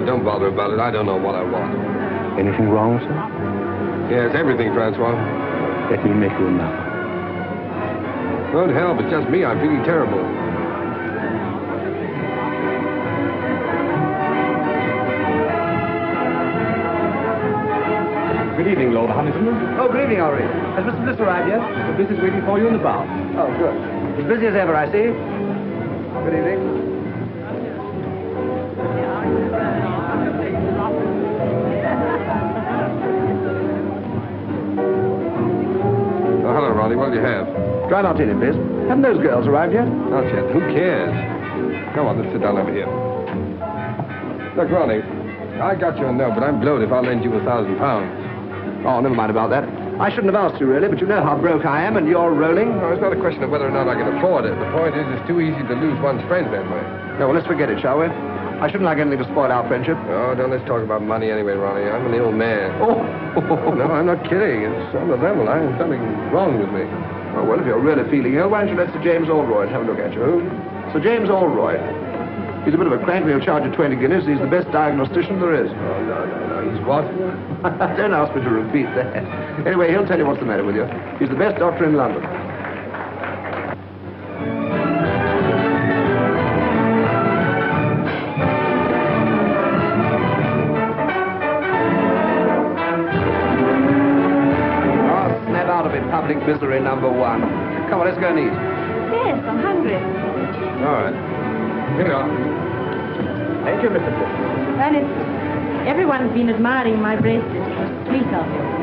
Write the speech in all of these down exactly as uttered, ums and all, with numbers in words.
now, don't bother about it. I don't know what I want. Anything wrong, sir? Yes, everything, Francois. Let me make you an offer. Won't help. It's just me. I'm feeling terrible. Good evening, Lord Huntington. Oh, good evening, Henri. Has Mister Bliss arrived yet? The Bliss is waiting for you in the bar. Oh, good. As busy as ever, I see. Good evening. Oh, hello, Ronnie. What do you have? Dry martini, please. Haven't those girls arrived yet? Not yet. Who cares? Come on, let's sit down over here. Look, Ronnie, I got your note, but I'm blowed if I'll lend you a thousand pounds. Oh, never mind about that. I shouldn't have asked you, really, but you know how broke I am, and you're rolling. No, it's not a question of whether or not I can afford it. The point is, it's too easy to lose one's friends that way. No, well, let's forget it, shall we? I shouldn't like anything to spoil our friendship. Oh, don't let's talk about money anyway, Ronnie. I'm an ill man. Oh! No, I'm not kidding. It's on the level. I have something wrong with me. Oh, well, if you're really feeling ill, why don't you let Sir James Allroyd have a look at you? Who? Sir James Allroyd. He's a bit of a crank, but he'll charge you twenty guineas. He's the best diagnostician there is. Oh, no, no, no. He's what? Don't ask me to repeat that. Anyway, he'll tell you what's the matter with you. He's the best doctor in London. Oh, snap out of it, public misery number one. Come on, let's go and eat. Yes, I'm hungry. All right. Here we are. Thank you, Mister Bliss. Ernest, everyone's been admiring my bracelet. It was sweet of you.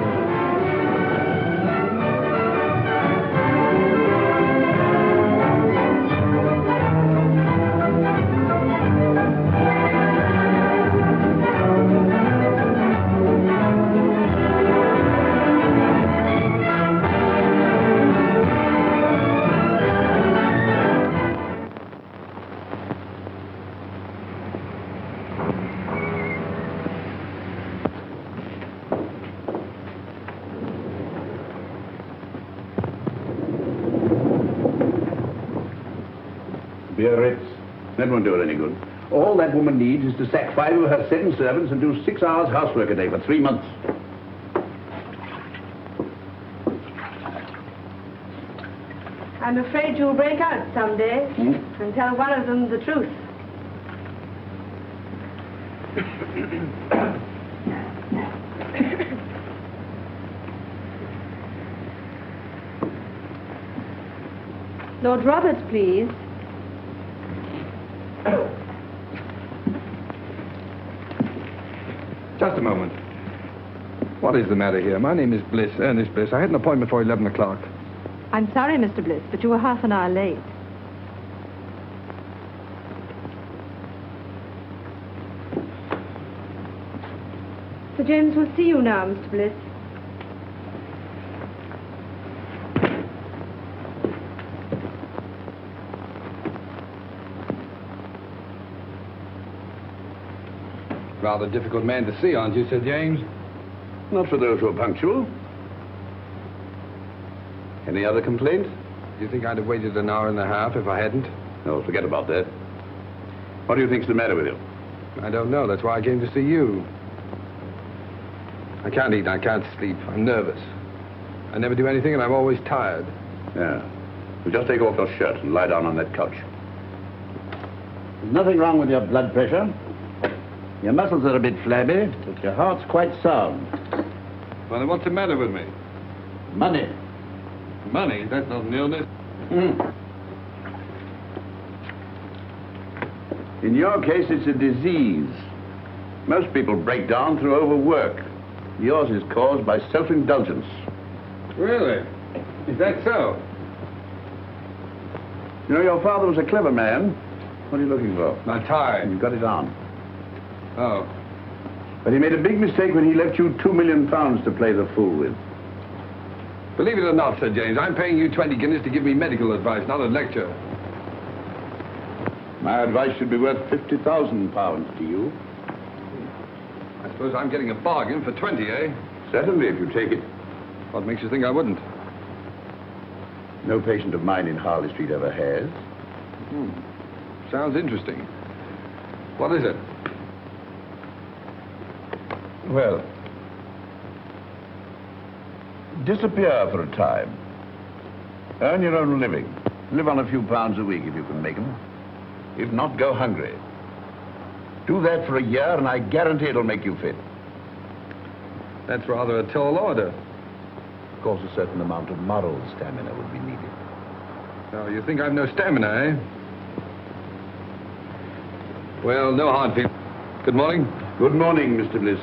Biarritz. That won't do her any good. All that woman needs is to sack five of her seven servants and do six hours housework a day for three months. I'm afraid you'll break out someday Hmm? and tell one of them the truth. Lord Roberts, please. Just a moment. What is the matter here? My name is Bliss, Ernest Bliss. I had an appointment for eleven o'clock. I'm sorry, Mister Bliss, but you were half an hour late. Sir James will see you now, Mister Bliss. Rather difficult man to see, aren't you, Sir James? Not for those who are punctual. Any other complaint? Do you think I'd have waited an hour and a half if I hadn't? No, forget about that. What do you think's the matter with you? I don't know. That's why I came to see you. I can't eat. I can't sleep. I'm nervous. I never do anything, and I'm always tired. Yeah. Well, just take off your shirt and lie down on that couch. There's nothing wrong with your blood pressure. Your muscles are a bit flabby, but your heart's quite sound. Well, then what's the matter with me? Money. Money? That's not an illness. Mm. In your case, it's a disease. Most people break down through overwork. Yours is caused by self-indulgence. Really? Is that so? You know, your father was a clever man. What are you looking for? My tie. You got it on. Oh. But he made a big mistake when he left you two million pounds to play the fool with. Believe it or not, Sir James, I'm paying you twenty guineas to give me medical advice, not a lecture. My advice should be worth fifty thousand pounds to you. I suppose I'm getting a bargain for twenty, eh? Certainly, if you take it. What makes you think I wouldn't? No patient of mine in Harley Street ever has. Hmm. Sounds interesting. What is it? Well, disappear for a time. Earn your own living. Live on a few pounds a week if you can make them. If not, go hungry. Do that for a year and I guarantee it'll make you fit. That's rather a tall order. Of course, a certain amount of moral stamina would be needed. Oh, you think I've no stamina, eh? Well, no hard feelings. Good morning. Good morning, Mister Bliss.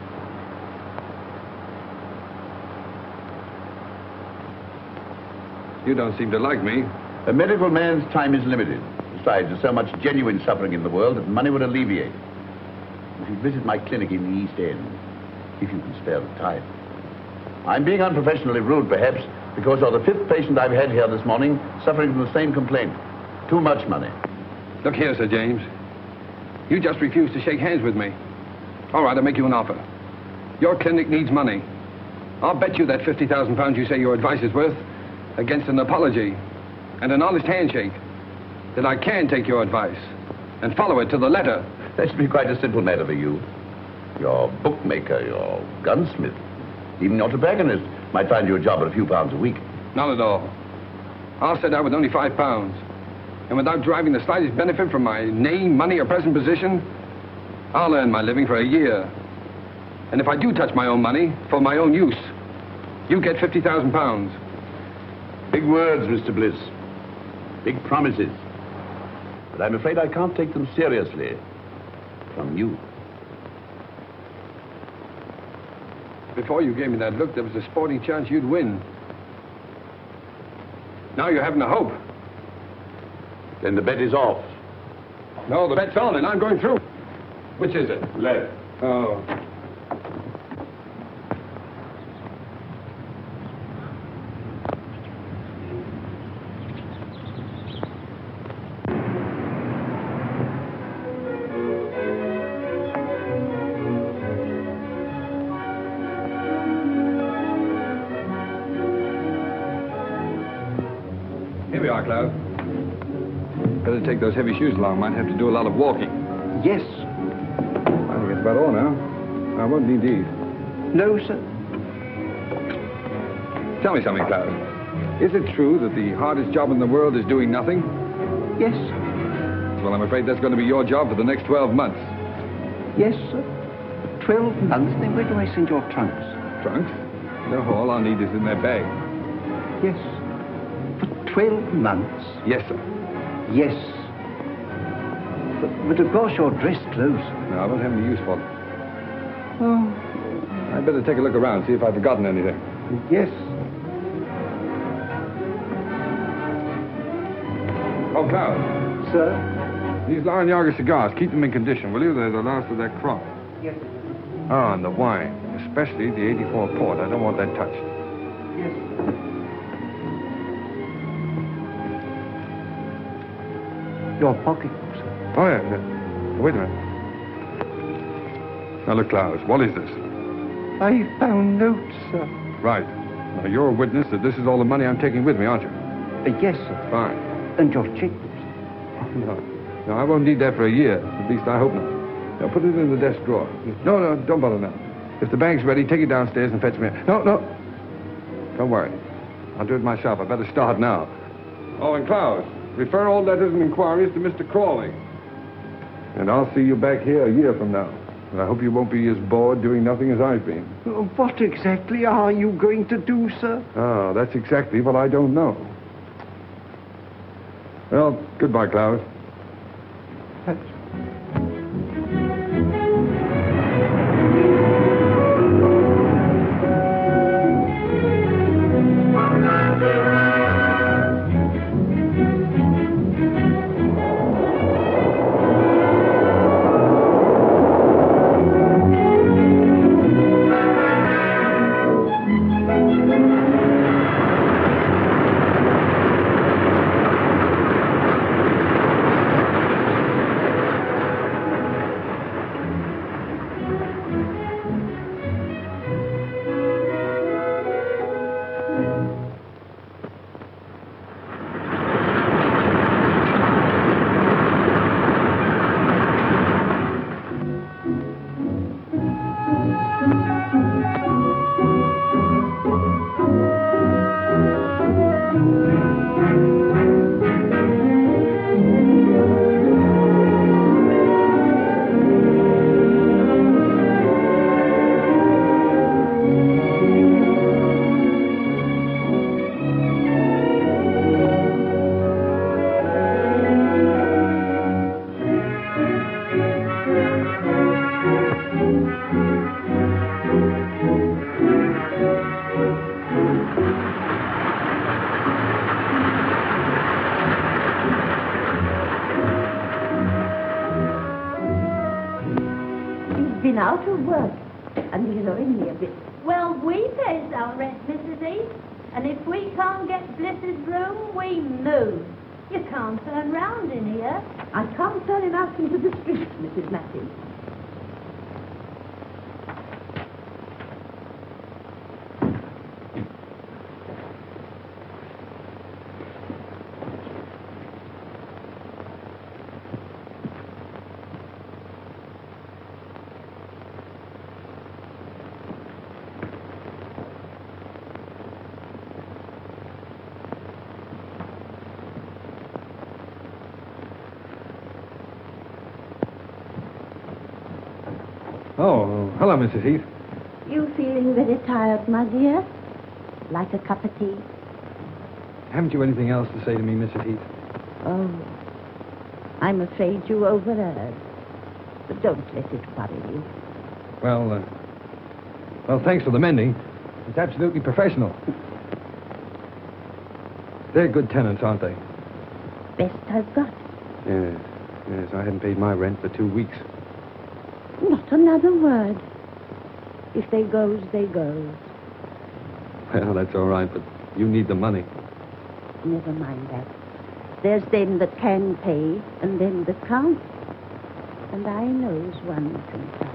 You don't seem to like me. A medical man's time is limited. Besides, there's so much genuine suffering in the world that money would alleviate. If you visit my clinic in the East End, if you can spare the time. I'm being unprofessionally rude, perhaps, because you're the fifth patient I've had here this morning suffering from the same complaint. Too much money. Look here, Sir James. You just refused to shake hands with me. All right, I'll make you an offer. Your clinic needs money. I'll bet you that fifty thousand pounds you say your advice is worth against an apology and an honest handshake that I can take your advice and follow it to the letter. That should be quite a simple matter for you. Your bookmaker, your gunsmith, even your tobacconist might find you a job at a few pounds a week. Not at all. I'll set out with only five pounds. And without deriving the slightest benefit from my name, money, or present position, I'll earn my living for a year. And if I do touch my own money for my own use, you get fifty thousand pounds. Big words, Mister Bliss. Big promises. But I'm afraid I can't take them seriously. From you. Before you gave me that look, there was a sporting chance you'd win. Now you're having a hope. Then the bet is off. No, the bet's on and I'm going through. Which is it? Left. Oh. Here we are, Cloud. Better take those heavy shoes along. Might have to do a lot of walking. Yes. I think that's about all now. I won't need these. No, sir. Tell me something, Cloud. Is it true that the hardest job in the world is doing nothing? Yes. Well, I'm afraid that's going to be your job for the next twelve months. Yes, sir. Twelve months? Then where do I send your trunks? Trunks? No, all I'll need is in their bag. Yes. For twelve months? Yes, sir. Yes. But, but of course you're dressed close. No, I won't have any use for them. Oh, I'd better take a look around, see if I've forgotten anything. yes. Oh, Cloud. Sir? These Larnaga cigars, keep them in condition, will you? They're the last of that crop. Yes. Oh, and the wine, especially the eighty-four port. I don't want that touched. Yes. Your pocketbook, sir. Oh, yeah. yeah. Wait a minute. Now, look, Klaus, what is this? I found notes, sir. Right. Now, you're a witness that this is all the money I'm taking with me, aren't you? Uh, yes, sir. Fine. And your checkbooks. Oh, no. No, I won't need that for a year. At least I hope not. Now, put it in the desk drawer. No, no, don't bother now. If the bank's ready, take it downstairs and fetch me. No, no. Don't worry. I'll do it myself. I better start now. Oh, and Klaus, refer all letters and inquiries to Mister Crawley. And I'll see you back here a year from now. And I hope you won't be as bored doing nothing as I've been. Uh, What exactly are you going to do, sir? Oh, that's exactly what I don't know. Well, goodbye, Klaus. been out of work, and he's owing me a bit. Well, we pays our rent, Missus Heath. And if we can't get Bliss's room, we move. You can't turn round in here. I can't turn him out into the street, Missus Matthews. Oh, hello, Missus Heath. You feeling very tired, my dear? Like a cup of tea? Haven't you anything else to say to me, Missus Heath? Oh, I'm afraid you overheard. But don't let it worry you. Well, uh, well, thanks for the mending. It's absolutely professional. They're good tenants, aren't they? Best I've got. Yes, yes. I hadn't paid my rent for two weeks. Not another word. If they goes, they goes. Well, that's all right, but you need the money. Never mind that. There's them that can pay, and them that can't. And I knows one can cover.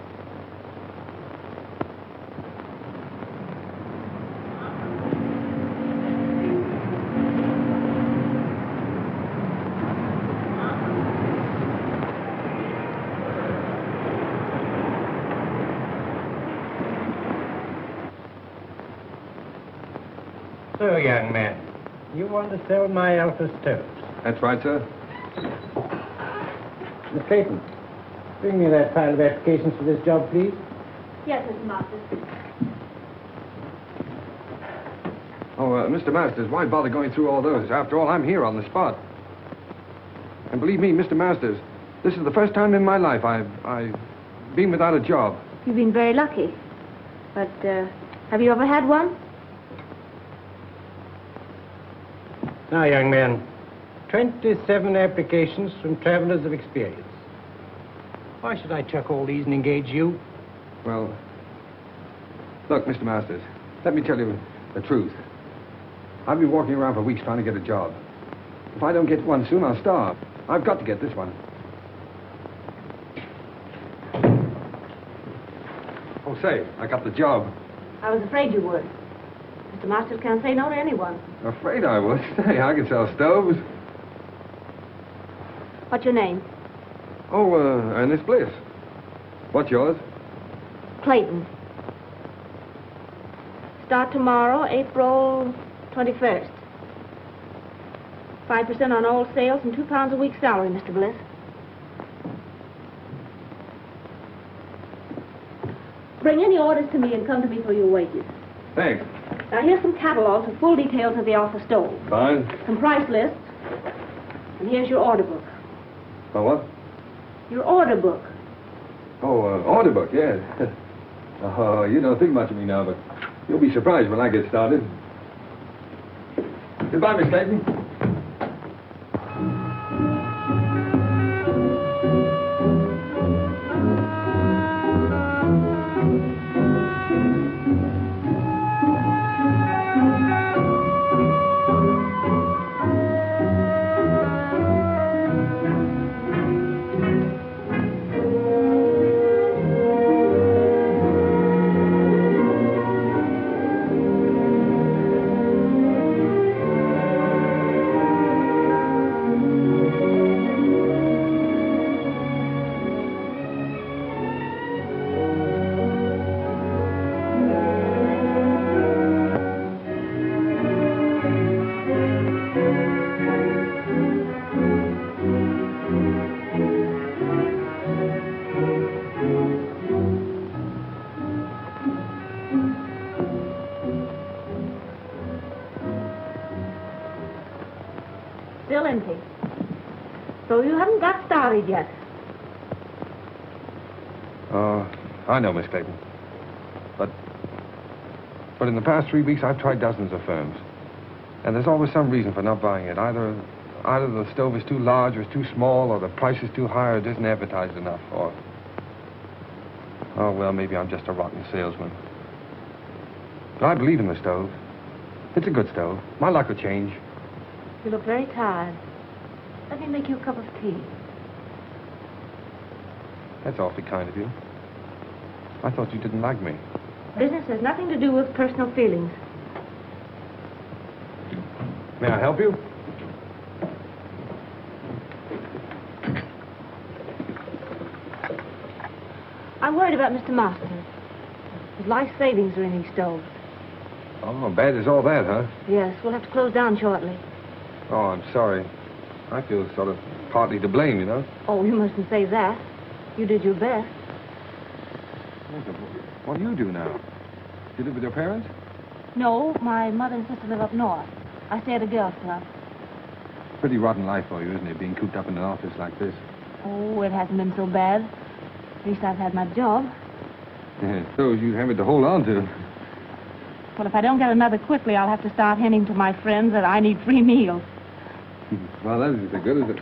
So, young man, you want to sell my Alpha stoves? That's right, sir. Miss Clayton, bring me that pile of applications for this job, please. Yes, Mister Masters. Oh, uh, Mister Masters, why bother going through all those? After all, I'm here on the spot. And believe me, Mister Masters, this is the first time in my life I've, I've been without a job. You've been very lucky. But, uh, have you ever had one? Now, young man, twenty-seven applications from travelers of experience. Why should I chuck all these and engage you? Well, look, Mister Masters, let me tell you the truth. I've been walking around for weeks trying to get a job. If I don't get one soon, I'll starve. I've got to get this one. Oh, say, I got the job. I was afraid you would. Mister Masters can't say no to anyone. Afraid I would. Say, I can sell stoves. What's your name? Oh, uh, Ernest Bliss. What's yours? Clayton. Start tomorrow, April twenty-first. Five percent on all sales and two pounds a week salary, Mister Bliss. Bring any orders to me and come to me for your wages. Thanks. Now, here's some catalogs with full details of the Alpha stove. Fine. Some price lists. And here's your order book. Oh, what? Your order book. Oh, uh, order book, yes. Oh, you don't think much of me now, but you'll be surprised when I get started. Goodbye, Miss Clayton. Still empty. So you haven't got started yet. Uh, I know, Miss Clayton. But, but in the past three weeks, I've tried dozens of firms. And there's always some reason for not buying it. Either, either the stove is too large or it's too small, or the price is too high or it isn't advertised enough, or... Oh, well, maybe I'm just a rotten salesman. But I believe in the stove. It's a good stove. My luck will change. You look very tired. Let me make you a cup of tea. That's awfully kind of you. I thought you didn't like me. Business has nothing to do with personal feelings. May I help you? I'm worried about Mister Marston. His life savings are in his stove. Oh, bad as all that, huh? Yes, we'll have to close down shortly. Oh, I'm sorry. I feel sort of partly to blame, you know. Oh, you mustn't say that. You did your best. What do you do now? You live with your parents? No, my mother and sister live up north. I stay at a girls' club. Pretty rotten life for you, isn't it, being cooped up in an office like this? Oh, it hasn't been so bad. At least I've had my job. Yeah, so you have it to hold on to. Well, if I don't get another quickly, I'll have to start hinting to my friends that I need free meals. Well, that isn't so good, is it?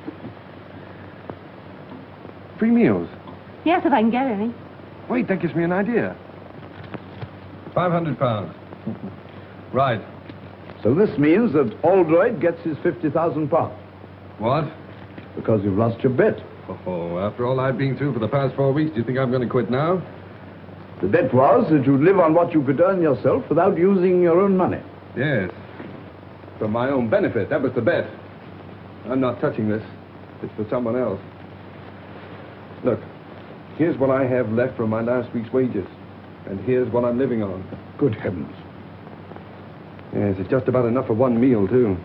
Free meals? Yes, if I can get any. Wait, that gives me an idea. Five hundred pounds. Right. So this means that Aldroyd gets his fifty thousand pounds. What? Because you've lost your bet. Oh, after all I've been through for the past four weeks, do you think I'm going to quit now? The bet was that you'd live on what you could earn yourself without using your own money. Yes. For my own benefit. That was the bet. I'm not touching this. It's for someone else. Look, here's what I have left from my last week's wages. And here's what I'm living on. Good heavens. Yes, it's just about enough for one meal, too.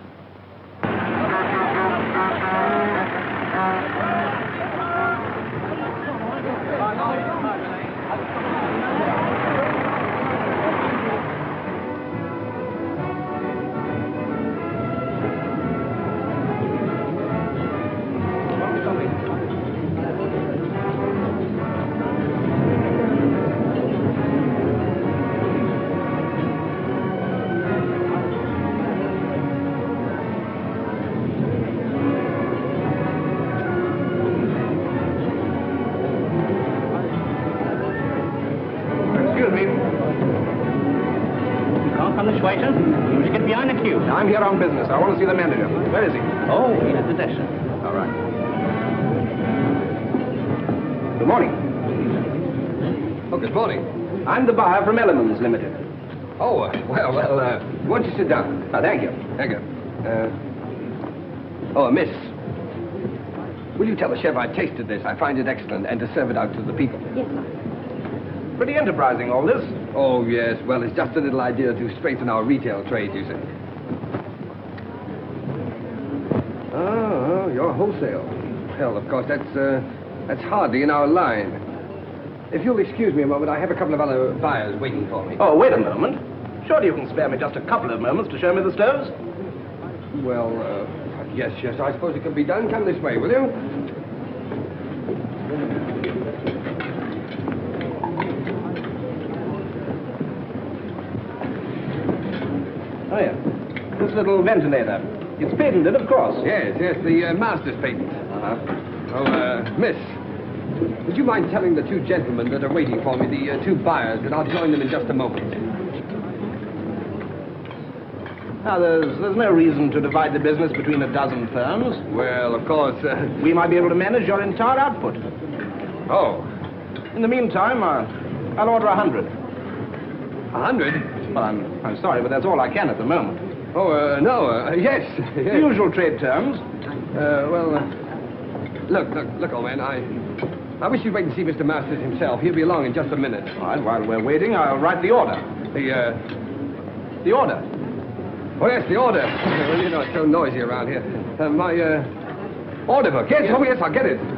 I'm here on business. I want to see the manager. Where is he? Oh, he's at the desk. All right. Good morning. Oh, good morning. I'm the buyer from Elements Limited. Oh, uh, well, well, uh, why don't you sit down? Oh, thank you. Thank you. Uh, oh, miss. Will you tell the chef I tasted this? I find it excellent, and to serve it out to the people. Yes, sir. Pretty enterprising, all this. Oh, yes. Well, it's just a little idea to strengthen our retail trade, you see. Oh, you're wholesale. Well, of course, that's, uh, that's hardly in our line. If you'll excuse me a moment, I have a couple of other buyers waiting for me. Oh, wait a moment. Surely you can spare me just a couple of moments to show me the stoves? Well, uh, yes, yes, I suppose it can be done. Come this way, will you? Oh, yeah. This little ventilator. It's patented, of course. Yes, yes, the uh, master's patent. Uh-huh. Oh, uh, miss, would you mind telling the two gentlemen that are waiting for me, the uh, two buyers, that I'll join them in just a moment? Now, there's, there's no reason to divide the business between a dozen firms. Well, of course, uh... We might be able to manage your entire output. Oh. In the meantime, uh, I'll order a hundred. A hundred? Well, I'm, I'm sorry, but that's all I can at the moment. Oh, uh, no, uh, yes. yes. The usual trade terms. Uh, well, uh, look, look, look, old man, I... I wish you'd wait and see Mister Masters himself. He'll be along in just a minute. All right, while we're waiting, I'll write the order. The, uh... The order? Oh, yes, the order. Well, you know, it's so noisy around here. Uh, my, uh... order book. Yes, oh, yes, I'll get it.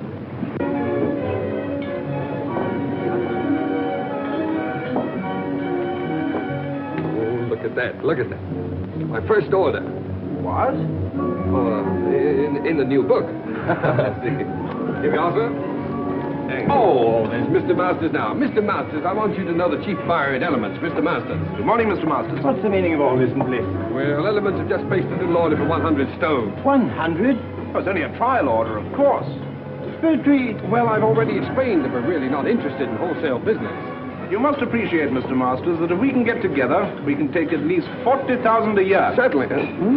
Oh, look at that. Look at that. My first order. What? Oh, uh, in, in the new book. Here we are, sir. Thank you. Oh, there's Mister Masters now. Mister Masters, I want you to know the chief buyer at Elements, Mister Masters. Good morning, Mister Masters. What's the meaning of all this, Bliss? Well, Elements have just placed a little order for one hundred stoves. One hundred? Oh, it's only a trial order, of course. Retreat. Well, I've already explained that we're really not interested in wholesale business. You must appreciate, Mister Masters, that if we can get together, we can take at least forty thousand a year. Certainly.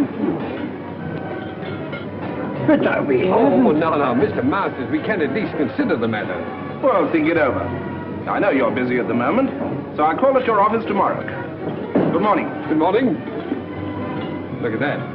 But are we? Oh, no, no, Mister Masters, we can at least consider the matter. Well, think it over. I know you're busy at the moment, so I'll call at your office tomorrow. Good morning. Good morning. Look at that.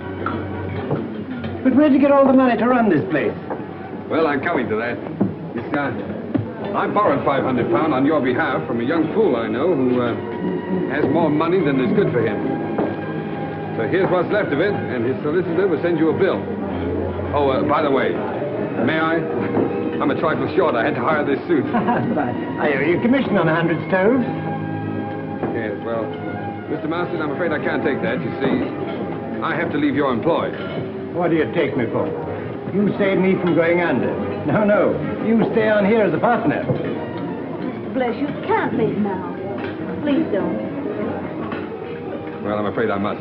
But where'd you get all the money to run this place? Well, I'm coming to that. It's, uh, I borrowed five hundred pounds on your behalf from a young fool I know who uh, has more money than is good for him. So here's what's left of it, and his solicitor will send you a bill. Oh, uh, by the way, may I? I'm a trifle short. I had to hire this suit. I owe you commission on a hundred stoves. Yes, well, Mister Masters, I'm afraid I can't take that. You see, I have to leave your employ. What do you take me for? You saved me from going under. No, no. You stay on here as a partner. Bless you, can't leave now. Please don't. Well, I'm afraid I must.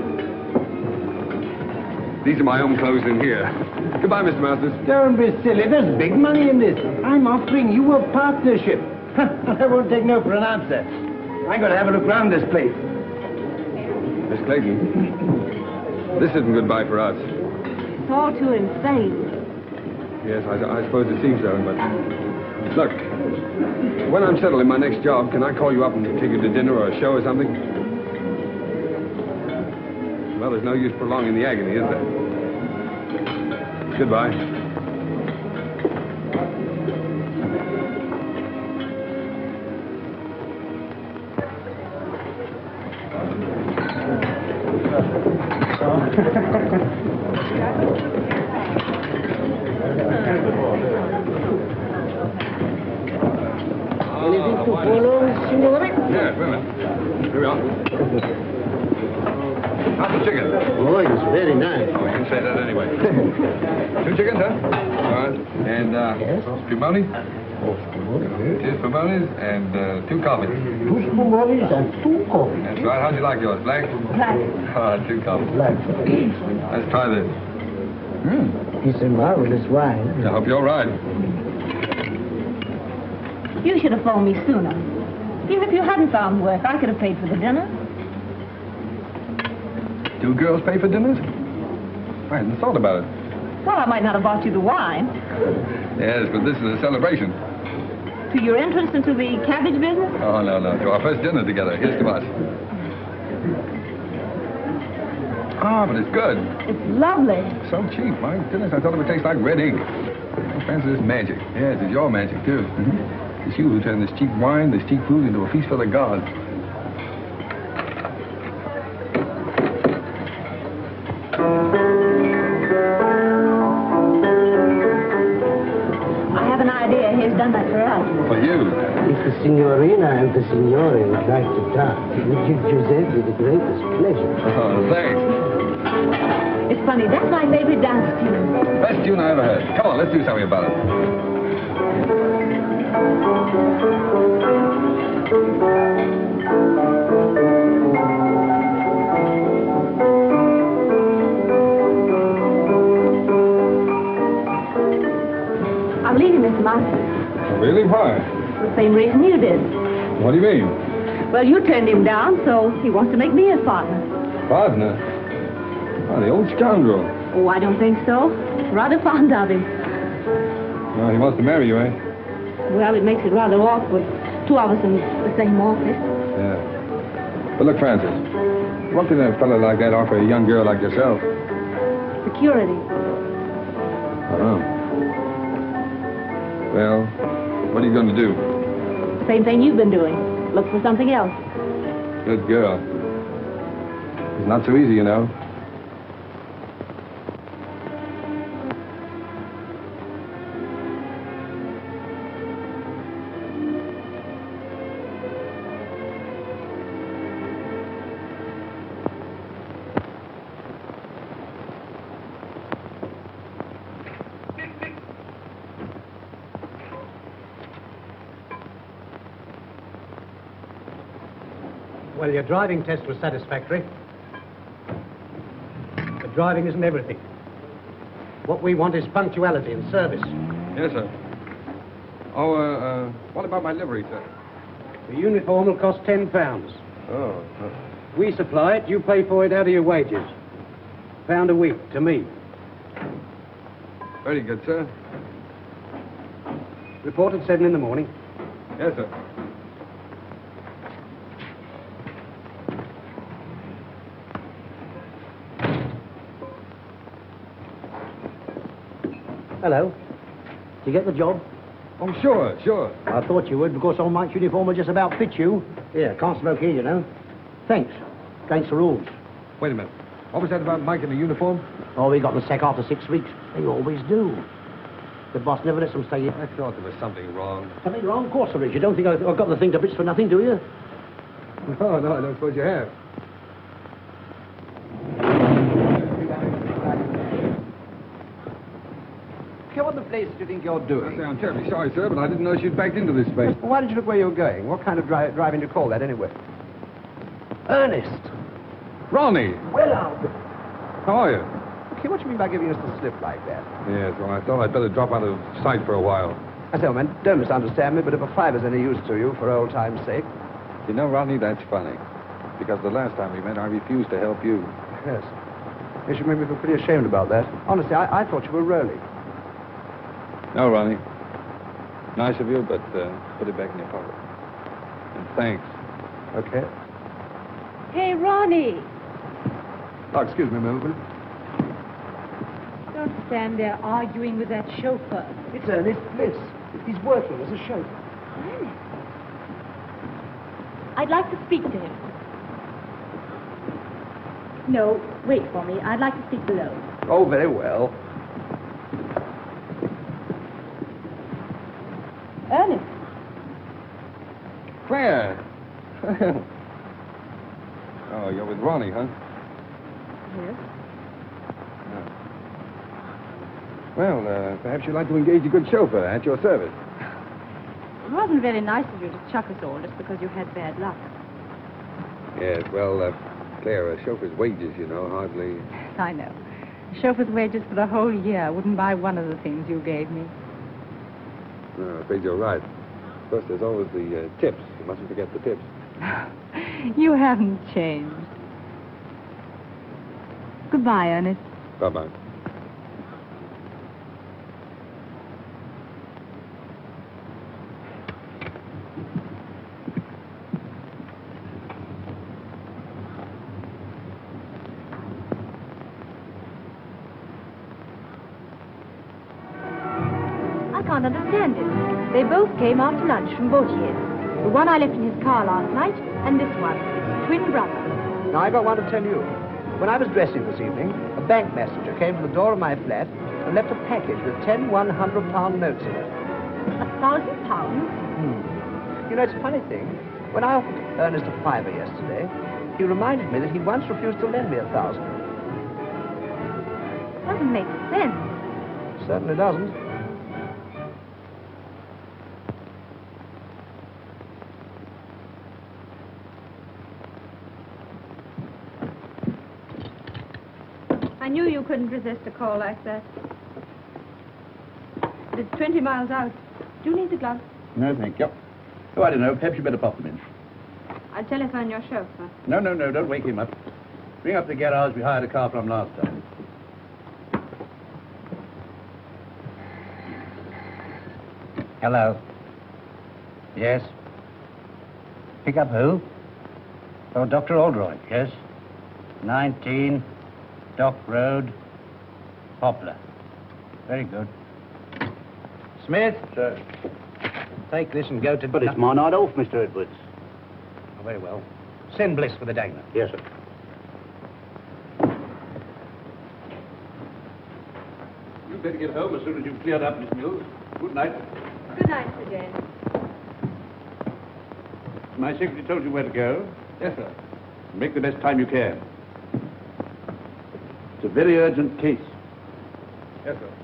These are my own clothes in here. Goodbye, Mister Masters. Don't be silly. There's big money in this. I'm offering you a partnership. I won't take no for an answer. I'm going to have a look round this place. Miss Clayton, this isn't goodbye for us. It's all too insane. Yes, I, I suppose it seems so, but... Look, when I'm settled in my next job, can I call you up and take you to dinner or a show or something? Well, there's no use prolonging the agony, is there? Goodbye. Anything to follow, signore? Yeah, wait a minute. Here we are. How's the chicken? Oh, it's very nice. Oh, you can say that anyway. Two chickens, huh? All right. And, uh, Yes. two bounties? Two spumonies and uh, two coffees. Two spumoris and two coffees. That's right. How'd you like yours? Black? Black. Ah, two coffees. Black. Let's try this. Mm, it's a marvelous wine. I hope you're right. You should have phoned me sooner. Even if you hadn't found work, I could have paid for the dinner. Two girls pay for dinners? I hadn't thought about it. Well, I might not have bought you the wine. Yes, but this is a celebration. To your entrance into the cabbage business? Oh, no, no. To our first dinner together. Here's to us. Ah, but it's good. It's lovely. So cheap. My goodness, I thought it would taste like red ink. I fancy this magic. Yes, it's your magic, too. Mm-hmm. It's you who turned this cheap wine, this cheap food into a feast for the gods. I have an idea. He's done that for us. For you. If the signorina and the signore would like to talk, we give Giuseppe the greatest pleasure. Oh, thanks. It's funny. That's my favorite dance tune. Best tune I ever heard. Come on, let's do something about it. I'm leaving Mister Masters. Really? Why? For the same reason you did. What do you mean? Well, you turned him down, so he wants to make me his partner. Partner? Oh, the old scoundrel. Oh, I don't think so. Rather fond of him. Oh, he wants to marry you, eh? Well, it makes it rather awkward. Two of us in the same office. Yeah. But look, Francis, what can a fellow like that offer a young girl like yourself? Security. Oh. Well, what are you going to do? Same thing you've been doing. Look for something else. Good girl. It's not so easy, you know. Well, your driving test was satisfactory. But driving isn't everything. What we want is punctuality and service. Yes, sir. Oh, uh, uh, what about my livery, sir? The uniform will cost ten pounds. Oh, uh, We supply it, you pay for it out of your wages. Pound a week to me. very good, sir. Report at seven in the morning. Yes, sir. Hello. Did you get the job? Oh, sure, sure. I thought you would, because old Mike's uniform will just about fit you. Yeah, can't smoke here, you know. Thanks. Against the rules. Wait a minute. What was that about Mike in the uniform? Oh, we got the sack after six weeks. They always do. The boss never lets them stay here. I thought there was something wrong. Something wrong? Of course there is. You don't think I've I've got the thing to bits for nothing, do you? No, no, I don't suppose you have. What the place do you think you're I doing? say, I'm terribly sorry, sir, but I didn't know she'd backed into this space. Well, why did you look where you were going? What kind of dri driving do you call that, anyway? Ernest! Ronnie! Well, Albert! How are you? Okay, what do you mean by giving us the slip like that? Yes, well, I thought I'd better drop out of sight for a while. I say, old man, don't misunderstand me, but if a fiver's any use to you, for old time's sake... You know, Ronnie, that's funny. Because the last time we met, I refused to help you. Yes. You should make me feel pretty ashamed about that. Honestly, I, I thought you were Rolly. No, Ronnie. Nice of you, but uh, put it back in your pocket. And thanks. Okay. Hey, Ronnie. Oh, excuse me a minute, will you? Don't stand there arguing with that chauffeur. It's Ernest Bliss. He's working as a chauffeur. Ernest. I'd like to speak to him. No, wait for me. I'd like to speak below. Oh, very well. Ernest. Claire! Oh, you're with Ronnie, huh? Yes. Well, uh, perhaps you'd like to engage a good chauffeur at your service. It wasn't very nice of you to chuck us all just because you had bad luck. Yes, well, uh, Claire, a chauffeur's wages, you know, hardly... I know. A chauffeur's wages for the whole year wouldn't buy one of the things you gave me. No, I'm afraid you're right. Plus, there's always the uh, tips. You mustn't forget the tips. You haven't changed. Goodbye, Ernest. Bye-bye. I can't understand it. They both came after lunch from Bautier's. The one I left in his car last night, and this one, twin brothers. Now, I got one to tell you. When I was dressing this evening, a bank messenger came to the door of my flat and left a package with ten one hundred pound notes in it. A thousand pounds? Hmm. You know, it's a funny thing. When I offered Ernest a fiver yesterday, he reminded me that he once refused to lend me a thousand. Doesn't make sense. Certainly doesn't. I knew you couldn't resist a call like that. But it's twenty miles out. Do you need the gloves? No, thank you. Oh, I don't know. Perhaps you better pop them in. I'll telephone your chauffeur. No, no, no. Don't wake him up. Bring up the garage we hired a car from last time. Hello. Yes? Pick up who? Oh, Doctor Oldroyd, yes? nineteen Dock Road, Poplar. Very good. Smith? Sir. Take this and go to... But it's my night off, Mister Edwards. Oh, very well. Send Bliss for the dagger. Yes, sir. You'd better get home as soon as you've cleared up, Miss Mills. Good night. Good night, Sir James. My secretary told you where to go. Yes, sir. Make the best time you can. It's a very urgent case. Yes, sir.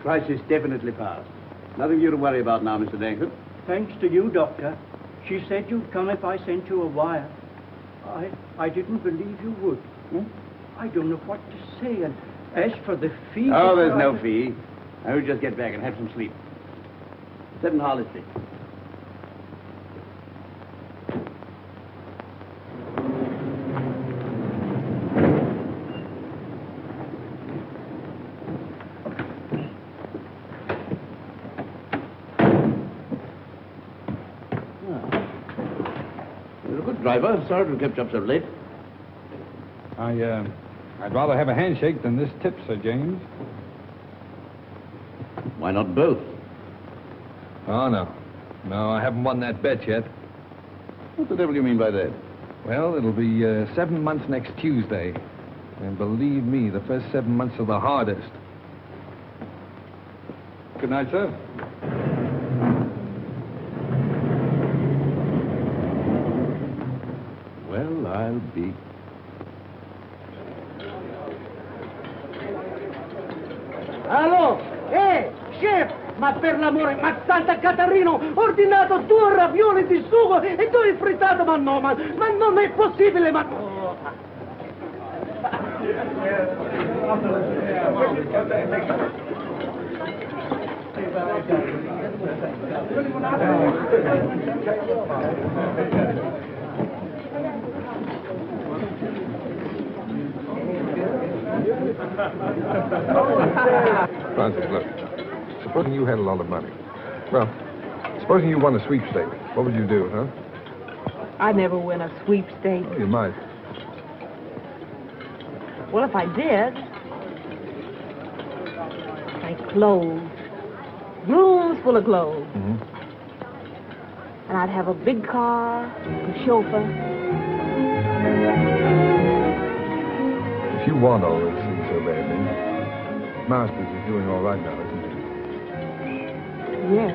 Crisis definitely passed. Nothing for you to worry about now, Mister Dankford. Thanks to you, Doctor. She said you'd come if I sent you a wire. I I didn't believe you would. Hmm? I don't know what to say. And as for the fee... Oh, there's no fee. I will just get back and have some sleep. Seven Harley Street. Driver, sorry to have kept you up so late. I, uh, I'd rather have a handshake than this tip, Sir James. Why not both? Oh, no. No, I haven't won that bet yet. What the devil do you mean by that? Well, it'll be uh, seven months next Tuesday. And believe me, the first seven months are the hardest. Good night, sir. Well, I'll be... Allo? Eh, chef! Ma per l'amore, ma Santa Catarino, ho ordinato due ravioli di sugo e due frittate, ma no, ma, ma non è possibile, ma... Oh. Francis, look. Supposing you had a lot of money. Well, supposing you won a sweepstake, what would you do, huh? I'd never win a sweepstake. Oh, you might. Well, if I did, like clothes, rooms full of clothes. Mm-hmm. And I'd have a big car, a chauffeur. If you want all those things so badly, Masters is doing all right now, isn't he? Yes.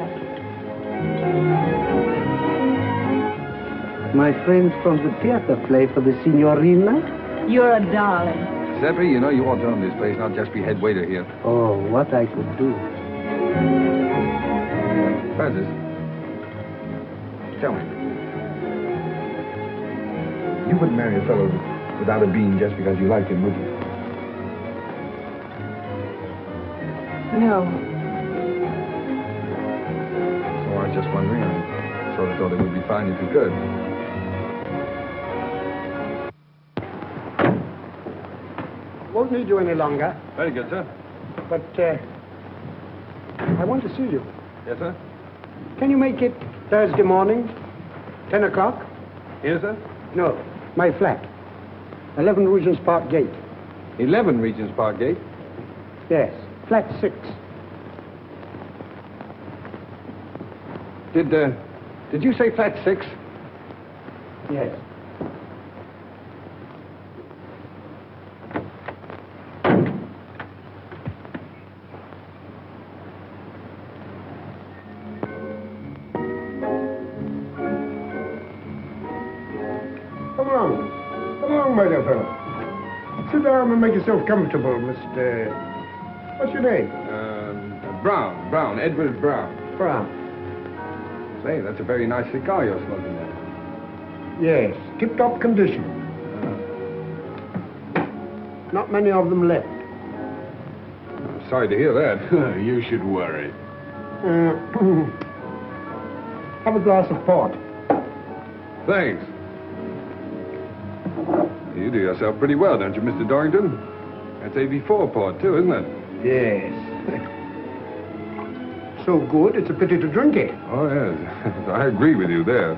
My friend from the theater play for the signorina? You're a darling. Seppi, you know you ought to own this place, not just be head waiter here. Oh, what I could do. Francis, tell me. You wouldn't marry a fellow without a bean just because you liked him, would you? No. So I was just wondering. I sort of thought it would be fine if you could. Won't need you any longer. Very good, sir. But, uh, I want to see you. Yes, sir? Can you make it Thursday morning, ten o'clock? Here, sir? No, my flat. eleven Regent's Park Gate. eleven Regent's Park Gate? Yes, flat six. Did, uh, did you say flat six? Yes. Come along. Come along, my dear fellow. Sit down and make yourself comfortable, Mister... What's your name? Um, Brown. Brown. Edward Brown. Brown. Say, that's a very nice cigar you're smoking there. Yes, tip-top condition. Not many of them left. I'm sorry to hear that. You should worry. Uh, have a glass of port. Thanks. You do yourself pretty well, don't you, Mister Dorrington? That's A B four port, too, isn't it? Yes. So good, it's a pity to drink it. Oh, yes. I agree with you there.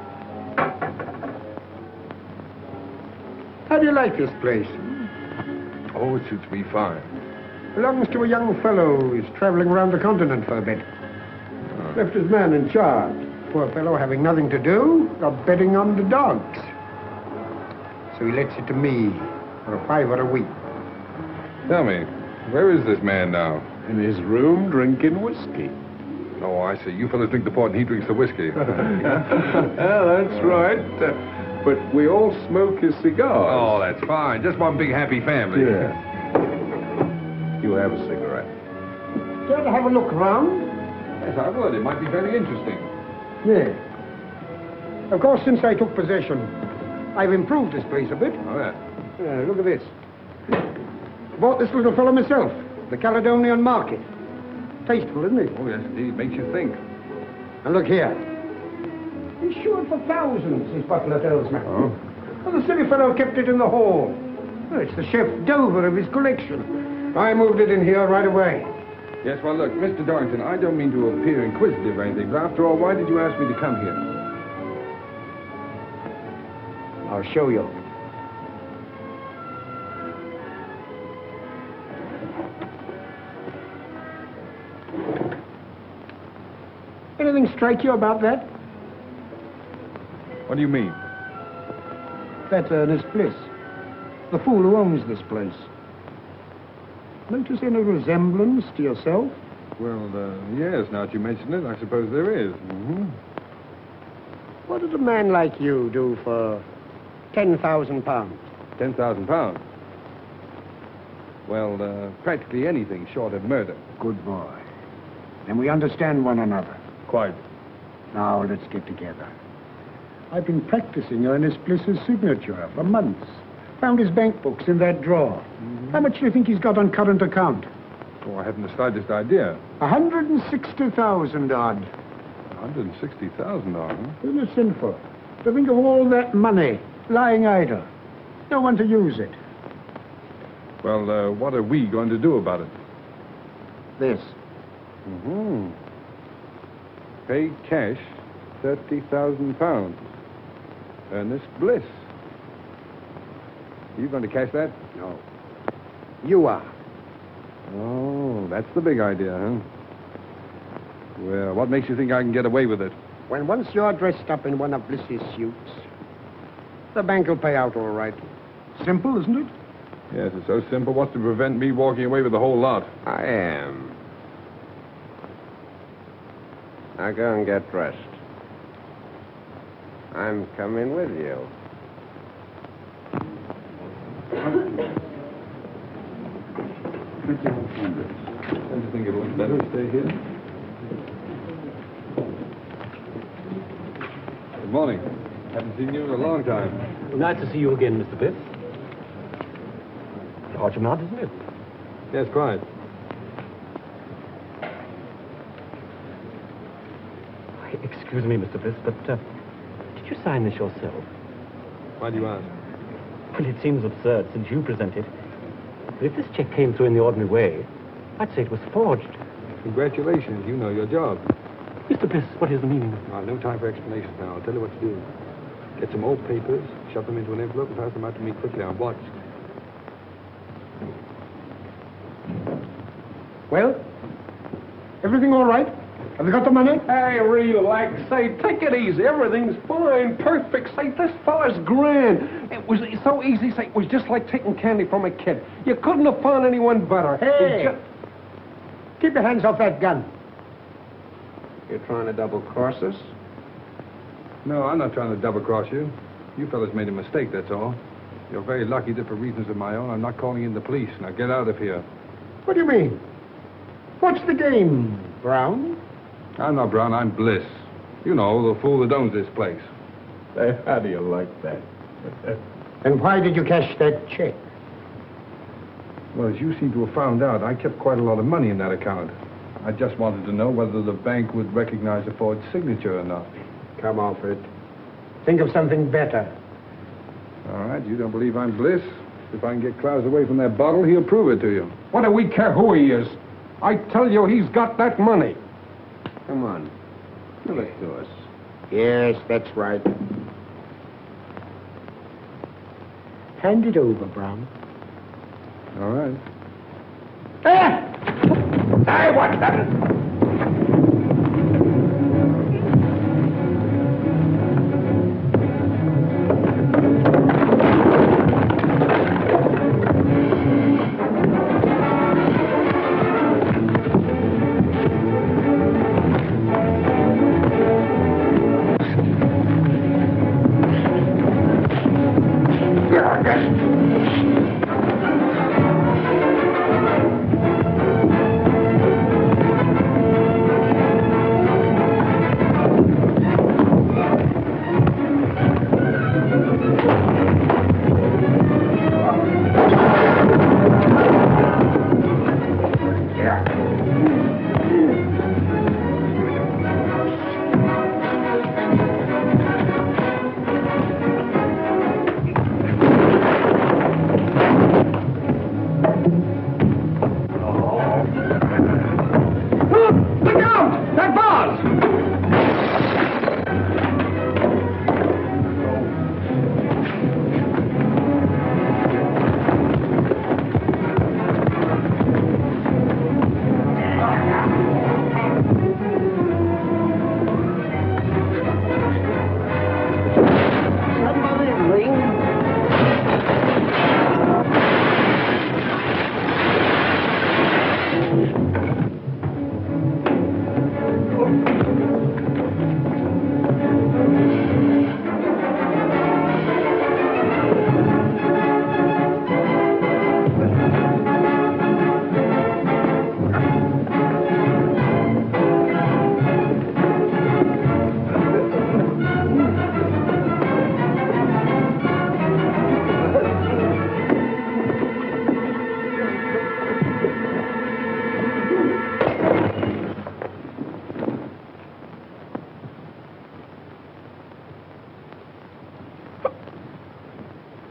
How do you like this place? Oh, it suits me fine. Belongs to a young fellow who's traveling around the continent for a bit. Uh, Left his man in charge. Poor fellow having nothing to do, got betting on the dogs. So he lets it to me for a fiver a week. Tell me, where is this man now? In his room, drinking whiskey. Oh, I see. You fellas drink the port and he drinks the whiskey. Oh, that's right. Uh, but we all smoke his cigars. Oh, that's fine. Just one big happy family. Yeah. You have a cigarette. Care to have a look round? Yes, I would. It might be very interesting. Yeah. Of course, since I took possession, I've improved this place a bit. Oh, yeah. Yeah, look at this. Bought this little fellow myself, the Caledonian Market. Tasteful, isn't it? Oh, yes, indeed. Makes you think. And look here. Insured for thousands, his butler tells me. Oh? Well, the silly fellow kept it in the hall. Well, it's the chef d'oeuvre of his collection. I moved it in here right away. Yes, well, look, Mister Dorrington, I don't mean to appear inquisitive or anything, but after all, why did you ask me to come here? I'll show you. Anything strike you about that? What do you mean? That's Ernest Bliss, the fool who owns this place. Notice any resemblance to yourself? Well, uh, yes, now that you mention it, I suppose there is. Mm-hmm. What did a man like you do for ten thousand pounds? Ten thousand pounds? Well, uh, practically anything short of murder. Good boy. Then we understand one another. Quite. Now, let's get together. I've been practicing Ernest Bliss's signature for months. Found his bank books in that drawer. Mm-hmm. How much do you think he's got on current account? Oh, I haven't the slightest idea. one hundred sixty thousand odd. one hundred sixty thousand odd, huh? Isn't it sinful to think of all that money lying idle? No one to use it. Well, uh, what are we going to do about it? This. Mm-hmm. Pay cash thirty thousand pounds. Ernest Bliss. You going to cash that? No. You are. Oh, that's the big idea, huh? Well, what makes you think I can get away with it? When once you're dressed up in one of Bliss's suits, the bank will pay out all right. Simple, isn't it? Yes, it's so simple. What's to prevent me walking away with the whole lot? I am. Now go and get dressed. I'm coming with you. Don't you think it would better to stay here? Good morning. Haven't seen you in a long time. Well, nice to see you again, Mister Biff. Hot your mouth, isn't it? Yes, quite. Excuse me, Mister Bliss, but uh, did you sign this yourself? Why do you ask? Well, it seems absurd since you present it. But if this check came through in the ordinary way, I'd say it was forged. Congratulations, you know your job. Mister Bliss, what is the meaning? Oh, no time for explanations now. I'll tell you what to do. Get some old papers, shove them into an envelope, and pass them out to me quickly. I'm watched. Well, everything all right? Have you got the money? Hey, relax. Say, take it easy. Everything's fine, perfect. Say, this fella's grand. It was so easy. Say, it was just like taking candy from a kid. You couldn't have found anyone better. Hey, just... keep your hands off that gun. You're trying to double-cross us? No, I'm not trying to double-cross you. You fellas made a mistake, that's all. You're very lucky that for reasons of my own, I'm not calling in the police. Now get out of here. What do you mean? What's the game, Brown? I'm not Brown, I'm Bliss. You know, the fool that owns this place. Hey, how do you like that? And why did you cash that check? Well, as you seem to have found out, I kept quite a lot of money in that account. I just wanted to know whether the bank would recognize a forged signature or not. Come off it. Think of something better. All right, you don't believe I'm Bliss? If I can get Klaus away from that bottle, he'll prove it to you. What do we care who he is? I tell you, he's got that money. Come on. Give it to us. Yes, that's right. Hand it over, Brown. All right. Ah! Hey, what's that?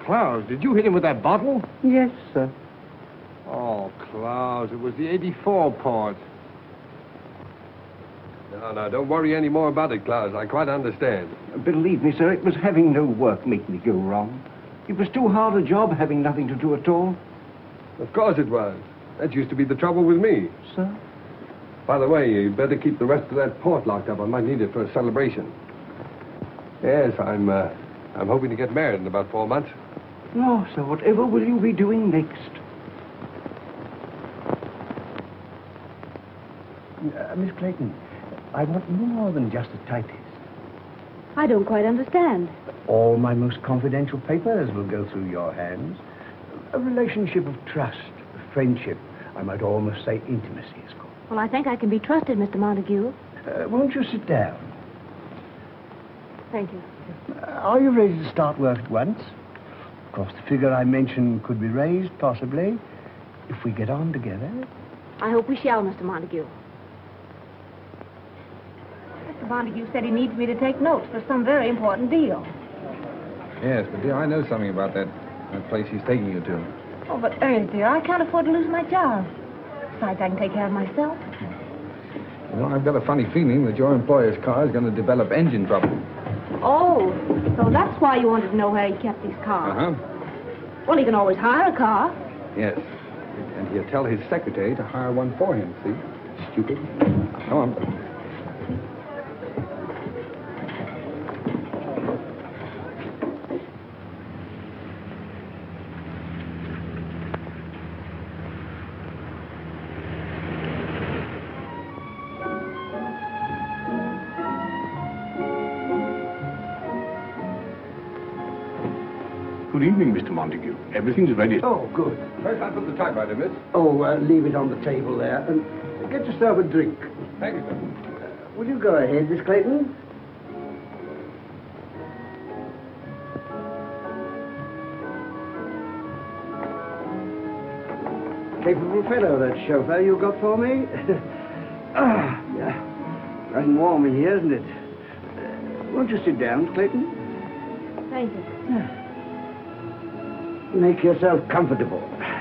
Klaus, did you hit him with that bottle? Yes, sir. Oh, Klaus, it was the eighty-four part. No, no, don't worry any more about it, Klaus. I quite understand. Believe me, sir, it was having no work make me go wrong. It was too hard a job having nothing to do at all. Of course it was. That used to be the trouble with me. Sir? By the way, you'd better keep the rest of that port locked up. I might need it for a celebration. Yes, I'm, uh, I'm hoping to get married in about four months. Oh, so whatever will you be doing next? Uh, Miss Clayton, I want more than just a typist. I don't quite understand. All my most confidential papers will go through your hands. A relationship of trust, friendship, I might almost say intimacy is called. Well, I think I can be trusted, Mister Montague. Uh, won't you sit down? Thank you. Uh, are you ready to start work at once? Of course, the figure I mentioned could be raised, possibly, if we get on together. I hope we shall, Mister Montague. Mister Montague said he needs me to take notes for some very important deal. Yes, but dear, I know something about that, that place he's taking you to. Oh, but Ernest, dear, I can't afford to lose my job. Besides, I can take care of myself. You know, I've got a funny feeling that your employer's car is going to develop engine trouble. Oh, so that's why you wanted to know where he kept his car. Uh-huh. Well, he can always hire a car. Yes. And he'll tell his secretary to hire one for him, see? Stupid. Come on. Good evening, Mister Montague. Everything's ready. Oh, good. First, I put the typewriter, miss. Oh, uh, leave it on the table there. And get yourself a drink. Thank you, sir. Will you go ahead, Miss Clayton? Capable fellow, that chauffeur you got for me. Ah, yeah. Running warm in here, isn't it? Uh, won't you sit down, Clayton? Thank you. Make yourself comfortable.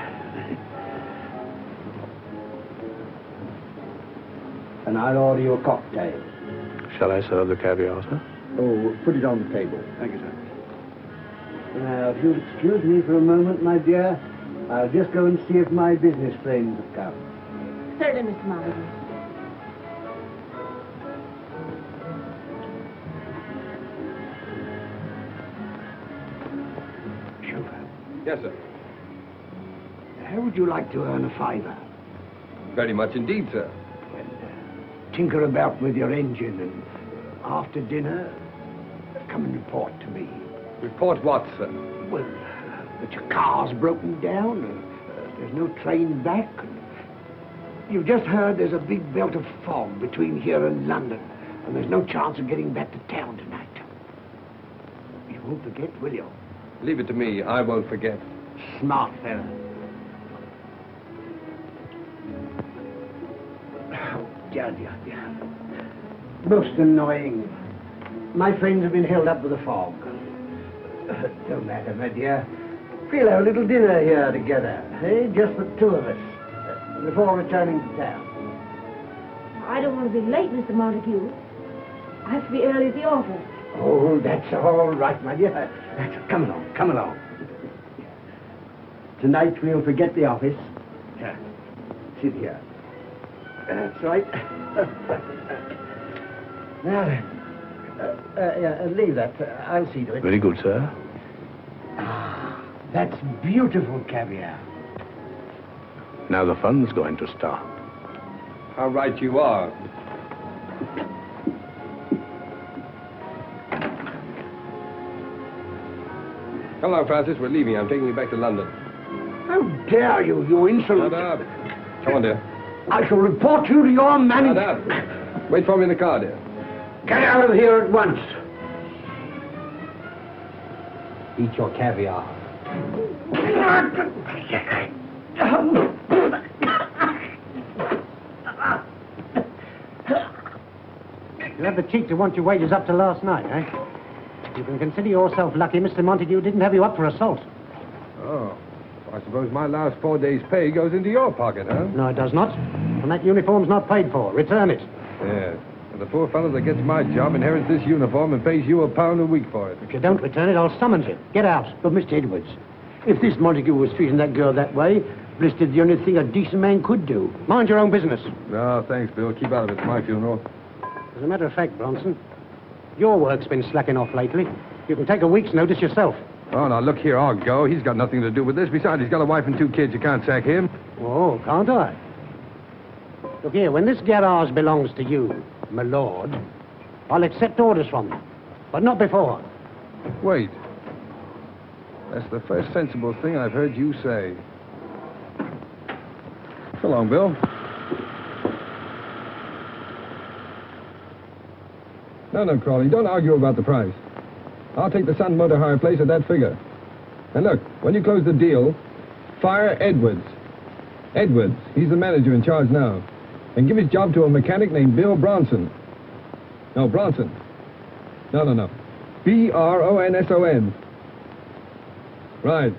And I'll order you a cocktail. Shall I serve the caviar, sir? Oh, put it on the table. Thank you, sir. Now, if you'll excuse me for a moment, my dear, I'll just go and see if my business friends have come. Certainly, Mister Montague. Chauffeur, Yes, sir. how would you like to earn a fiver? Very much indeed, sir. Well, uh, tinker about with your engine, and after dinner, come and report to me. Report what, sir? Well, uh, that your car's broken down, and uh, there's no train back. And you've just heard there's a big belt of fog between here and London, and there's no chance of getting back to town tonight. You won't forget, will you? Leave it to me. I won't forget. Smart fella. Oh, dear, dear, dear. Most annoying. My friends have been held up with the fog. Don't matter, my dear. We'll have a little dinner here together, eh? Just the two of us, uh, before returning to town. I don't want to be late, Mister Montague. I have to be early at the office. Oh, that's all right, my dear. That's, come along, come along. Tonight we'll forget the office. Here, sit here. That's right. Now then, uh, uh, yeah, leave that. Uh, I'll see to it. Very good, sir. Ah, that's beautiful caviar. Now the fun's going to start. How right you are. Come on, Francis. We're leaving. I'm taking you back to London. How dare you, you insolent... Shut up. Come on, dear. I shall report you to your manager. Shut up. Wait for me in the car, dear. Get out of here at once. Eat your caviar. You had the cheek to want your wages up to last night, eh? You can consider yourself lucky Mister Montague didn't have you up for assault. Oh. I suppose my last four days' pay goes into your pocket, huh? No, it does not. And that uniform's not paid for. Return it. Yes. And the poor fellow that gets my job inherits this uniform and pays you a pound a week for it. If you don't return it, I'll summons you. Get out. But, Mister Edwards, if this Montague was treating that girl that way, Bliss did the only thing a decent man could do. Mind your own business. No, thanks, Bill. Keep out of it. It's my funeral. As a matter of fact, Bronson, your work's been slacking off lately. You can take a week's notice yourself. Oh, now, look here. I'll go. He's got nothing to do with this. Besides, he's got a wife and two kids. You can't sack him. Oh, can't I? Look here, when this garage belongs to you, my lord, I'll accept orders from you. But not before. Wait. That's the first sensible thing I've heard you say. So long, Bill. No, no, Crawley, don't argue about the price. I'll take the Sun Motor Hire place at that figure. And look, when you close the deal, fire Edwards. Edwards, he's the manager in charge now. And give his job to a mechanic named Bill Bronson. No, Bronson. No, no, no. B R O N S O N. Right.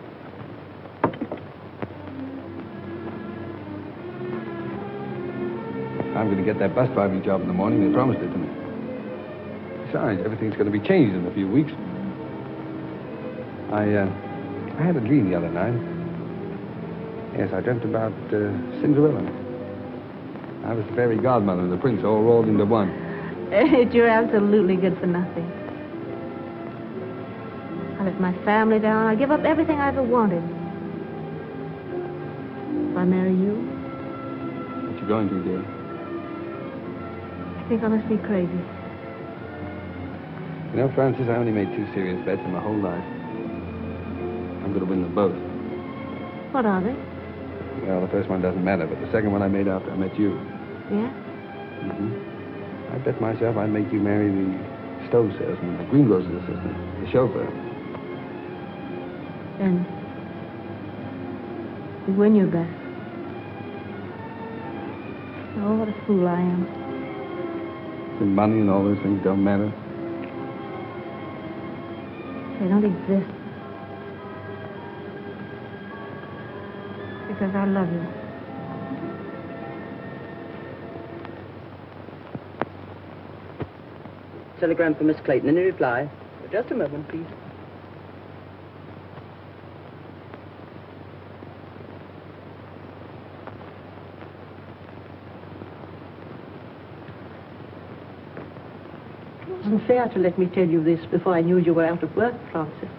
I'm going to get that bus driving job in the morning. They promised it to me. Besides, everything's going to be changed in a few weeks. I, uh, I had a dream the other night. Yes, I dreamt about uh, Cinderella. I was the fairy godmother and the prince all rolled into one. You're absolutely good for nothing. I let my family down. I give up everything I ever wanted. If I marry you, What you going to, dear? I think I must be crazy. You know, Francis, I only made two serious bets in my whole life. I'm going to win them both. What are they? Well, the first one doesn't matter, but the second one I made after I met you. Yeah? Mm-hmm. I bet myself I'd make you marry the stove salesman, the greengrocer's assistant, the chauffeur. Then you win your bet. Oh, what a fool I am. The money and all those things don't matter. They don't exist. Because I love you. Telegram for Miss Clayton. Any reply? Just a moment, please. It wasn't fair to let me tell you this before I knew you were out of work, Francis.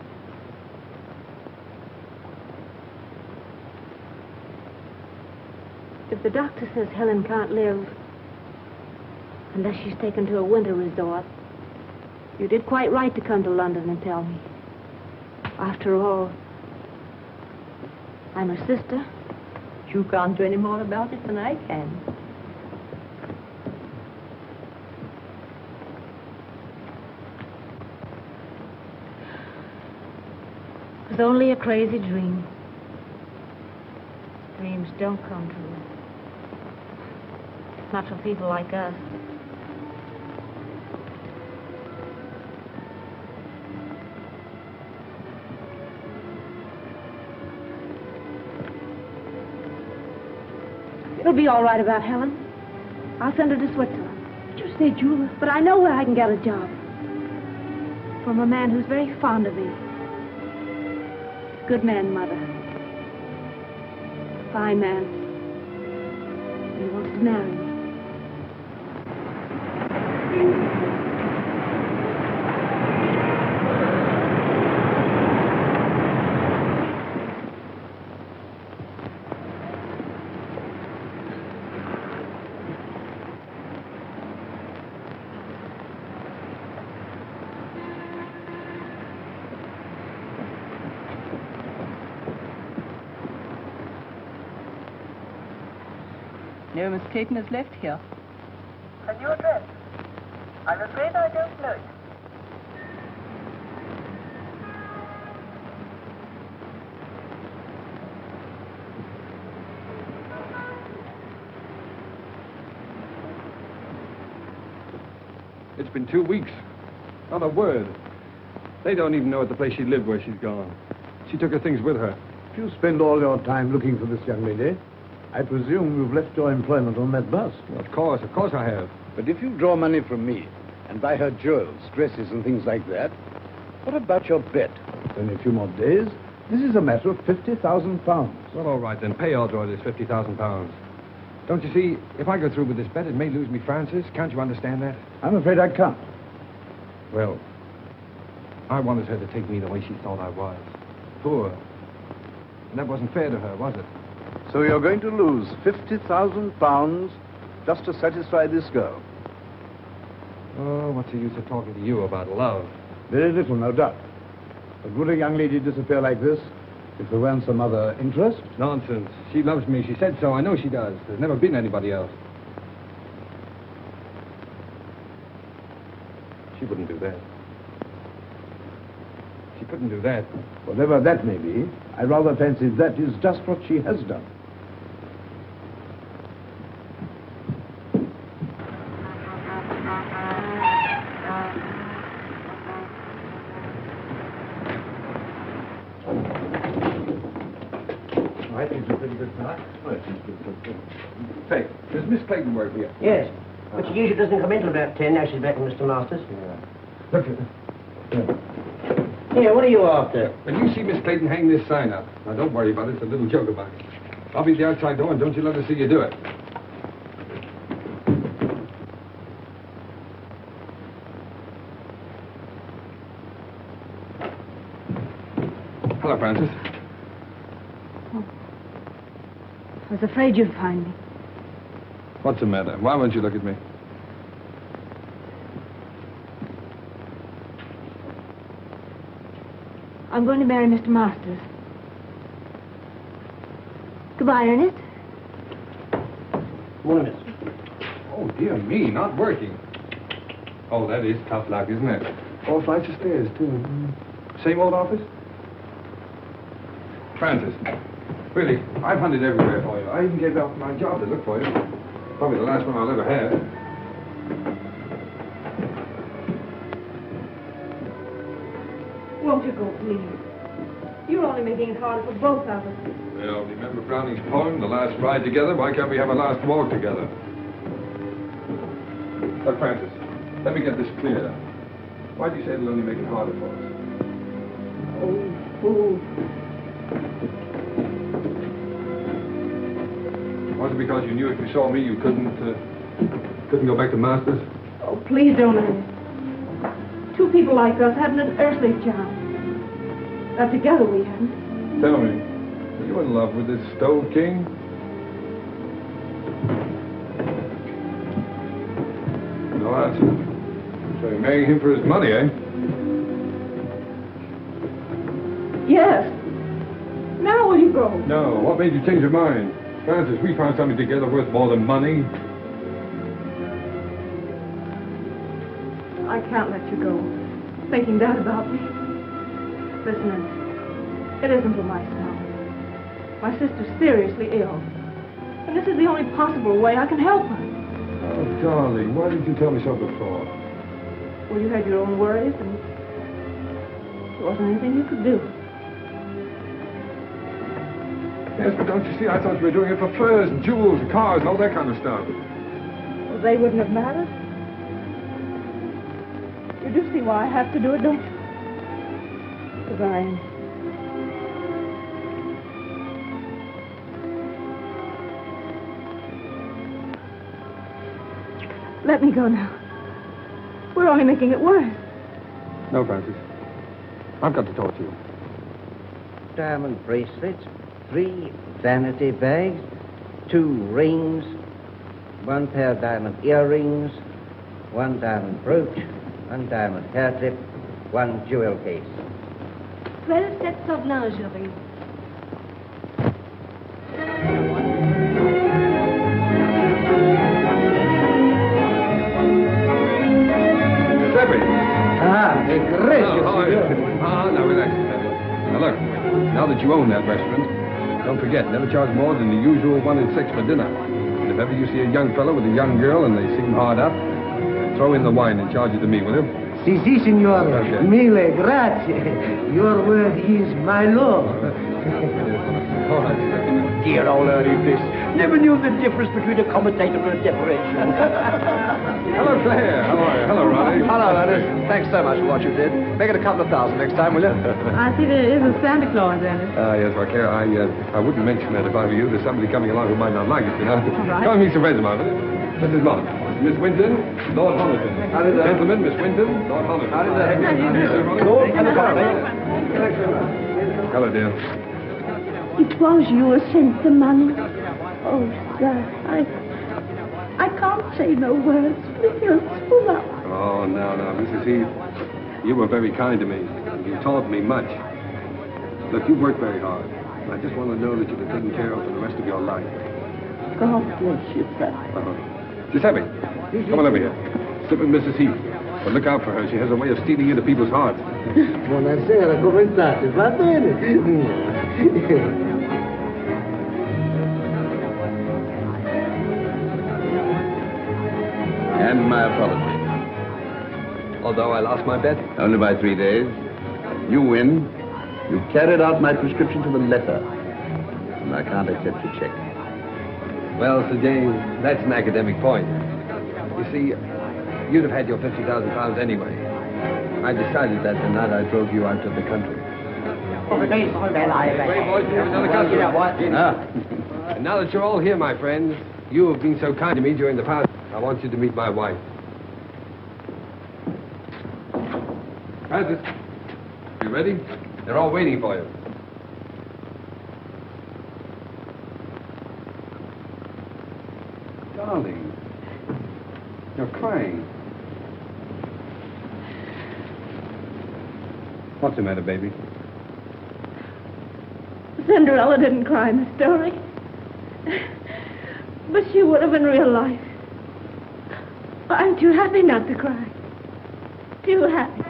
If the doctor says Helen can't live unless she's taken to a winter resort, you did quite right to come to London and tell me. After all, I'm her sister. You can't do any more about it than I can. It was only a crazy dream. Dreams don't come true. Not for people like us. It'll be all right about Helen. I'll send her to Switzerland. But you say, Julia, but I know where I can get a job. From a man who's very fond of me. Good man, Mother. Fine man. He wants to marry me. No, Miss Clayton has left here. A new address? I'm afraid I don't know it. It's been two weeks. Not a word. They don't even know at the place she lived where she's gone. She took her things with her. If you spend all your time looking for this young lady, I presume you've left your employment on that bus. Well, of course, of course I have. But if you draw money from me and buy her jewels, dresses, and things like that, what about your bet? In a few more days, this is a matter of fifty thousand pounds. Well, all right, then. Pay Aldroy this fifty thousand pounds. Don't you see, if I go through with this bet, it may lose me Francis. Can't you understand that? I'm afraid I can't. Well, I wanted her to take me the way she thought I was. Poor. And that wasn't fair to her, was it? So you're going to lose fifty thousand pounds just to satisfy this girl? Oh, what's the use of talking to you about love? Very little, no doubt. But would a young lady disappear like this if there weren't some other interest? Nonsense. She loves me. She said so. I know she does. There's never been anybody else. She wouldn't do that. She couldn't do that. Whatever that may be, I rather fancy that is just what she has done. I think it's a pretty good start. Say, does Miss Clayton work here? Yes, but she usually doesn't come in till about ten. Now she's back with Mister Masters. Yeah. Look at her. Here, what are you after? When you see Miss Clayton hang this sign up, now don't worry about it. It's a little joke about it. I'll be at the outside door, and don't you let her see you do it. Hello, Francis. I was afraid you'd find me. What's the matter? Why won't you look at me? I'm going to marry Mister Masters. Goodbye, Ernest. Morning, miss. Oh, dear me, not working. Oh, that is tough luck, isn't it? Four flights of stairs, too. Same old office? Francis, really, I've hunted everywhere for you. I even gave up my job to look for you. Probably the last one I'll ever have. Won't you go, please? You're only making it harder for both of us. Well, remember Browning's poem, The Last Ride Together? Why can't we have a last walk together? Look, Francis, let me get this clear. Why do you say it'll only make it harder for us? Oh, fool. Was it because you knew if you saw me you couldn't, uh, couldn't go back to Masters? Oh, please don't, Ernest. Two people like us haven't an earthly chance. Not together we haven't. Tell me, are you in love with this Stove King? No answer. So you're marrying him for his money, eh? Yes. Now will you go? No. What made you change your mind? Francis, we found something together worth more than money. I can't let you go, thinking that about me. Listen, Ernest, it isn't for myself. My sister's seriously ill, and this is the only possible way I can help her. Oh, darling, why didn't you tell me so before? Well, you had your own worries, and there wasn't anything you could do. Yes, but don't you see, I thought you were doing it for furs and jewels and cars and all that kind of stuff. Well, they wouldn't have mattered. You do see why I have to do it, don't you? Goodbye, Ernest. Let me go now. We're only making it worse. No, Francis. I've got to talk to you. Diamond bracelets, three vanity bags, two rings, one pair of diamond earrings, one diamond brooch, one diamond hair clip, one jewel case. Twelve sets of lingerie. Ah, è great. Oh, oh, ah, now relax. Now look, now that you own that restaurant, don't forget, never charge more than the usual one and six for dinner. And if ever you see a young fellow with a young girl and they seem hard up, throw in the wine and charge it to me, will you? Si, si, signore. Okay. Mille grazie. Your word is my law. All right. Dear old Ernie Bliss. Never knew the difference between a commentator and a decoration. Hello, Claire. How are you? Hello, Ronnie. Hello, Ernest. Thanks so much for what you did. Make it a couple of thousand next time, will you? I see there is a Santa Claus, Ernest. Ah, yes, well, Claire, I, uh, I wouldn't mention that if I were you. There's somebody coming along who might not like it, you know. All right. Come and meet some friends of mine, will you? Missus Mott, Miss Winton, Lord Homerton. How did that? Gentlemen, Miss Winton, Lord Homerton. How did that? How do you do? Lord and the Hello, dear. It was you who sent the money. Oh, sir, I... I can't say no words. You're full up. Oh, no, no, Missus Heath, you were very kind to me. You taught me much. Look, you've worked very hard. I just want to know that you've been taken care of for the rest of your life. God bless you, sir. Uh-huh. Giuseppe, come on over here. Sit with Missus Heath. But look out for her. She has a way of stealing into people's hearts. Buonasera, come state? Va bene? And my apology. Although I lost my bet? Only by three days. You win. You carried out my prescription to the letter. And I can't accept your check. Well, Sir James, that's an academic point. You see, you'd have had your fifty thousand pounds anyway. I decided that the night I drove you out of the country. Wait, boys, we have another customer. Ah. And now that you're all here, my friends, you have been so kind to me during the past, I want you to meet my wife. Francis, you ready? They're all waiting for you. Darling, you're crying. What's the matter, baby? Cinderella didn't cry in the story. But she would have in real life. I'm too happy not to cry. Too happy.